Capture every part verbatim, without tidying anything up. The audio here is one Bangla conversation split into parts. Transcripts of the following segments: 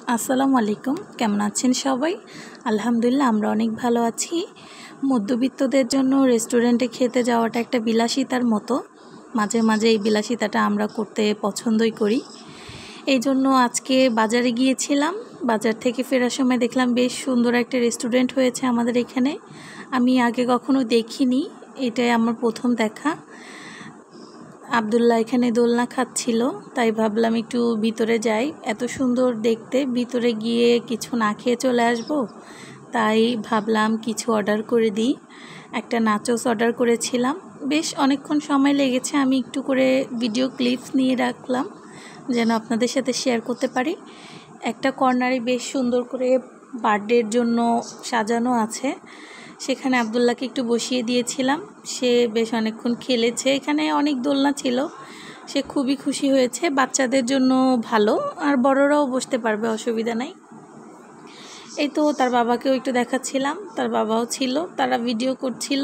আসসালামু আলাইকুম, কেমন আছেন সবাই? আলহামদুলিল্লাহ আমরা অনেক ভালো আছি। মধ্যবিত্তদের জন্য রেস্টুরেন্টে খেতে যাওয়াটা একটা বিলাসিতার মতো। মাঝে মাঝে এই বিলাসিতাটা আমরা করতে পছন্দই করি। এই জন্য আজকে বাজারে গিয়েছিলাম। বাজার থেকে ফেরার সময় দেখলাম বেশ সুন্দর একটা রেস্টুরেন্ট হয়েছে আমাদের এখানে। আমি আগে কখনো দেখিনি, এটাই আমার প্রথম দেখা। আব্দুল্লাহ এখানে দোলনা খাচ্ছিল, তাই ভাবলাম একটু ভিতরে যাই। এত সুন্দর দেখতে, ভিতরে গিয়ে কিছু না খেয়ে চলে আসব, তাই ভাবলাম কিছু অর্ডার করে দিই। একটা নাচোস অর্ডার করেছিলাম, বেশ অনেকক্ষণ সময় লেগেছে। আমি একটু করে ভিডিও ক্লিপস নিয়ে রাখলাম যেন আপনাদের সাথে শেয়ার করতে পারি। একটা কর্নারে বেশ সুন্দর করে বার্থডের জন্য সাজানো আছে, সেখানে আব্দুল্লাহকে একটু বসিয়ে দিয়েছিলাম। সে বেশ অনেকক্ষণ খেলেছে, এখানে অনেক দোলনা ছিল, সে খুবই খুশি হয়েছে। বাচ্চাদের জন্য ভালো, আর বড়রাও বসতে পারবে, অসুবিধা নাই। এই তো তার বাবাকেও একটু দেখাচ্ছিলাম, তার বাবাও ছিল, তারা ভিডিও করছিল।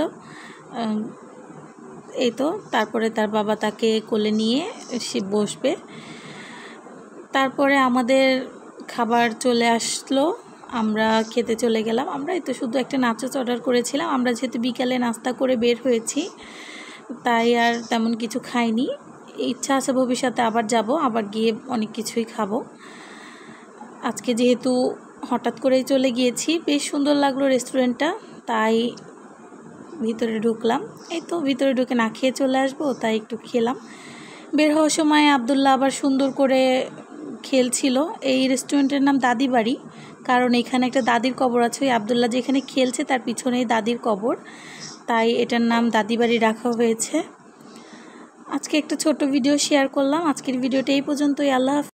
এই তো তারপরে তার বাবা তাকে কোলে নিয়ে সে বসবে। তারপরে আমাদের খাবার চলে আসলো, আমরা খেতে চলে গেলাম। আমরা এই তো শুধু একটা নাচোস অর্ডার করেছিলাম। আমরা যেহেতু বিকালে নাস্তা করে বের হয়েছি, তাই আর তেমন কিছু খাইনি। ইচ্ছা আছে ভবিষ্যতে আবার যাব, আবার গিয়ে অনেক কিছুই খাবো। আজকে যেহেতু হঠাৎ করেই চলে গিয়েছি, বেশ সুন্দর লাগলো রেস্টুরেন্টটা, তাই ভিতরে ঢুকলাম। এই তো ভিতরে ঢুকে না খেয়ে চলে আসবো, তাই একটু খেলাম। বের হওয়ার সময় আব্দুল্লাহ আবার সুন্দর করে খেলছিল। এই রেস্টুরেন্টের নাম দাদি বাড়ি, কারণ এখানে একটা দাদির কবর আছে। ওই আব্দুল্লাহ যেখানে খেলছে তার পিছনেই দাদির কবর, তাই এটার নাম দাদি বাড়ি রাখা হয়েছে। আজকে একটা ছোট ভিডিও শেয়ার করলাম। আজকের ভিডিওটা এই পর্যন্তই। আল্লাহ হাফেজ।